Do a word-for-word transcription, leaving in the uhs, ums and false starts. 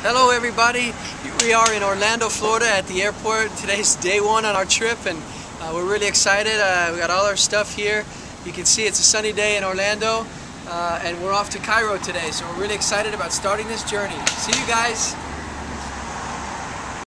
Hello everybody, here we are in Orlando, Florida at the airport. Today's day one on our trip and uh, we're really excited. Uh, we got all our stuff here. You can see it's a sunny day in Orlando uh, and we're off to Cairo today, so we're really excited about starting this journey. See you guys!